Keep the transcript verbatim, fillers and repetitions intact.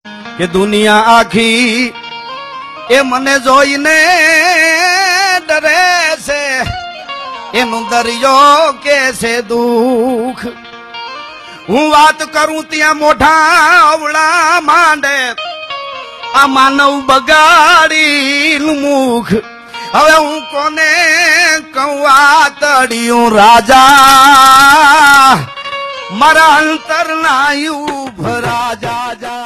કે દુનિયા આખી એ મને જોઈને ડરે છે, એનું દરિયો કે છે દુઃખ. હું વાત કરું ત્યાં મોઢા અવળા માંડે, આ માનવ બગાડી મુખ. હવે હું કોને કહું આ તડિયું રાજા, મારા અંતર ના યુ ભરા જા જા.